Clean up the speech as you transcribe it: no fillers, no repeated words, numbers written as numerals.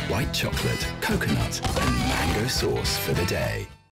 white chocolate, coconut and mango sauce for the day.